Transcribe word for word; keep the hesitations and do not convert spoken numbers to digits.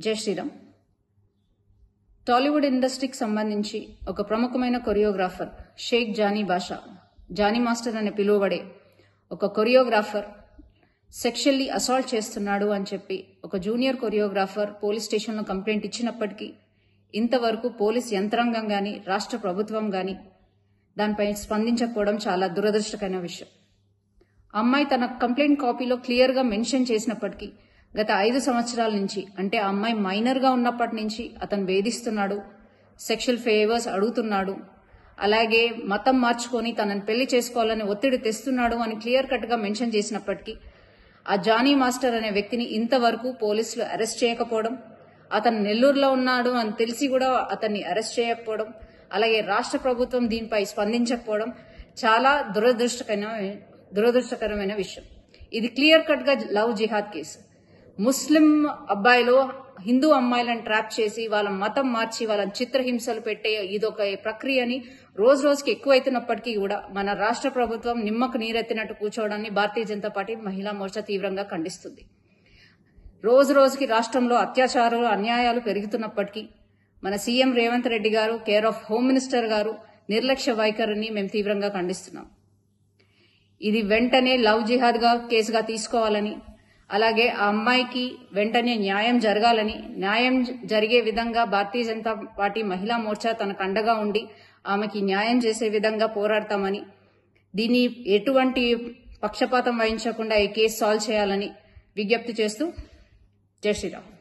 జై శ్రీరామ్. టాలీవుడ్ ఇండస్ట్రీకి సంబంధించి ఒక ప్రముఖమైన కొరియోగ్రాఫర్ షేక్ జానీ బాషా, జానీ మాస్టర్ అని పిలువబడే ఒక కొరియోగ్రాఫర్ సెక్షువల్లీ అసాల్ట్ చేస్తున్నాడు అని చెప్పి ఒక జూనియర్ కొరియోగ్రాఫర్ పోలీస్ స్టేషన్లో కంప్లైంట్ ఇచ్చినప్పటికీ ఇంతవరకు పోలీస్ యంత్రాంగం కానీ రాష్ట్ర ప్రభుత్వం కానీ దానిపై స్పందించకపోవడం చాలా దురదృష్టకరమైన విషయం. అమ్మాయి తన కంప్లైంట్ కాపీలో క్లియర్గా మెన్షన్ చేసినప్పటికీ గత ఐదు సంవత్సరాల నుంచి, అంటే ఆ అమ్మాయి మైనర్గా ఉన్నప్పటి నుంచి అతను వేధిస్తున్నాడు, సెక్షువల్ ఫేవర్స్ అడుగుతున్నాడు, అలాగే మతం మార్చుకొని తనని పెళ్లి చేసుకోవాలని ఒత్తిడి తెస్తున్నాడు అని క్లియర్ కట్గా మెన్షన్ చేసినప్పటికీ ఆ జానీ మాస్టర్ అనే వ్యక్తిని ఇంతవరకు పోలీసులు అరెస్ట్ చేయకపోవడం, అతను నెల్లూరులో ఉన్నాడు అని తెలిసి కూడా అతన్ని అరెస్ట్ చేయకపోవడం, అలాగే రాష్ట్ర ప్రభుత్వం దీనిపై స్పందించకపోవడం చాలా దురదృష్టకరమైన దురదృష్టకరమైన విషయం. ఇది క్లియర్ కట్ గా లవ్ జిహాద్ కేసు. ముస్లిం అబ్బాయిలు హిందూ అమ్మాయిలను ట్రాప్ చేసి వాళ్ళ మతం మార్చి వాళ్ళని చిత్రహింసలు పెట్టే ఇదొక ప్రక్రియని రోజు రోజుకి ఎక్కువైతున్నప్పటికీ కూడా మన రాష్ట్ర ప్రభుత్వం నిమ్మకు నీరెత్తినట్టు కూర్చోవడాన్ని భారతీయ జనతా పార్టీ మహిళా మోర్చా తీవ్రంగా ఖండిస్తుంది. రోజు రోజుకి రాష్ట్రంలో అత్యాచారాలు అన్యాయాలు పెరుగుతున్నప్పటికీ మన సీఎం రేవంత్ రెడ్డి గారు, కేర్ ఆఫ్ హోమ్ మినిస్టర్ గారు నిర్లక్ష్య వైఖరిని మేము తీవ్రంగా ఖండిస్తున్నాం. ఇది వెంటనే లవ్ జిహాద్ గా కేసుగా తీసుకోవాలని, అలాగే ఆ అమ్మాయికి వెంటనే న్యాయం జరగాలని, న్యాయం జరిగే విధంగా భారతీయ జనతా పార్టీ మహిళా మోర్చా తనకు అండగా ఉండి ఆమెకి న్యాయం చేసే విధంగా పోరాడతామని, దీన్ని ఎటువంటి పక్షపాతం వహించకుండా ఈ కేసు సాల్వ్ చేయాలని విజ్ఞప్తి చేస్తూ జై శ్రీరామ్.